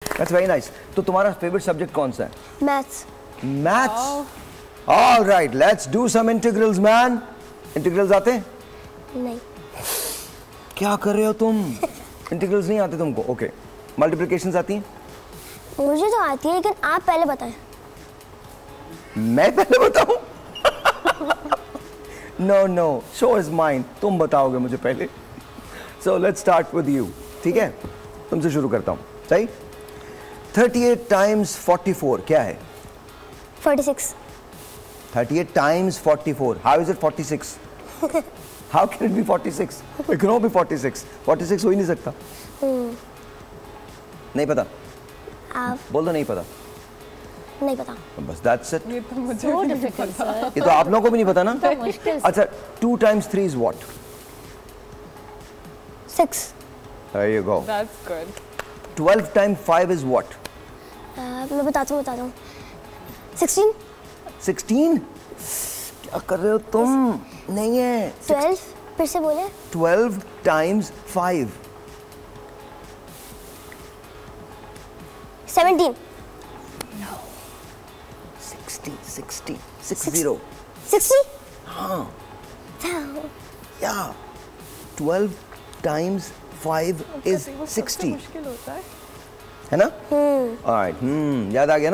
That's very nice. तो तुम्हारा favorite subject कौन सा है? Maths. Maths. All right, let's do some integrals, man. Integrals आते हैं? नहीं. क्या कर रहे हो तुम? Integrals नहीं आते तुमको? Okay. Multiplications आती हैं? मुझे तो आती है, लेकिन आप पहले बताएं. मैं पहले बताऊं? No, show is mine. तुम बताओगे मुझे पहले. So let's start with you. ठीक है? तुमसे शुरू करता हूँ. सही? 38 times 44 क्या है? 46. 38 times 44. How is it 46? How can it be 46? It cannot be 46. 46 हो ही नहीं सकता. नहीं पता. आप बोल दो नहीं पता. नहीं पता. बस that's it. ये तो मुझे So भी difficult, पता। sir. ये तो आप लोगों को भी नहीं पता ना? मुश्किल. अच्छा 2 times 3 is what? 6. There you go. That's good. 12 times 5 is what? मैं बताता हूँ. 16. 16? क्या कर रहे हो तुम? नहीं है. 12. फिर से बोले. 12 times 5. 17. 60. 60. हाँ. Yeah. 12 times 5 is 60. मुश्किल होता है. है ना? All right. याद आ गया ना?